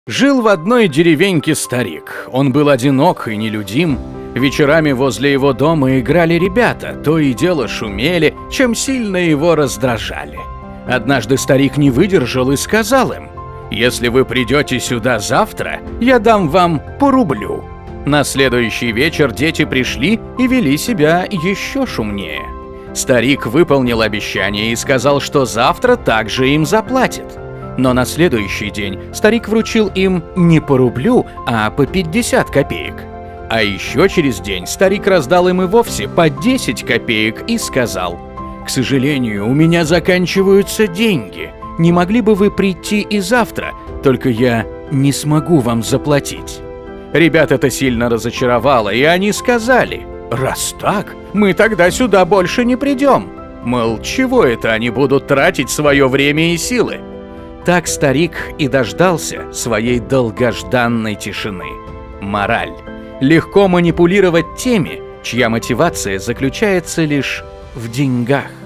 Жил в одной деревеньке старик. Он был одинок и нелюдим. Вечерами возле его дома играли ребята, то и дело шумели, чем сильно его раздражали. Однажды старик не выдержал и сказал им: «Если вы придете сюда завтра, я дам вам по рублю». На следующий вечер дети пришли и вели себя еще шумнее. Старик выполнил обещание и сказал, что завтра также им заплатит. Но на следующий день старик вручил им не по рублю, а по 50 копеек. А еще через день старик раздал им и вовсе по 10 копеек и сказал: «К сожалению, у меня заканчиваются деньги. Не могли бы вы прийти и завтра, только я не смогу вам заплатить». Ребят это сильно разочаровало, и они сказали: «Раз так, мы тогда сюда больше не придем». Мол, чего это они будут тратить свое время и силы? Так старик и дождался своей долгожданной тишины. Мораль: легко манипулировать теми, чья мотивация заключается лишь в деньгах.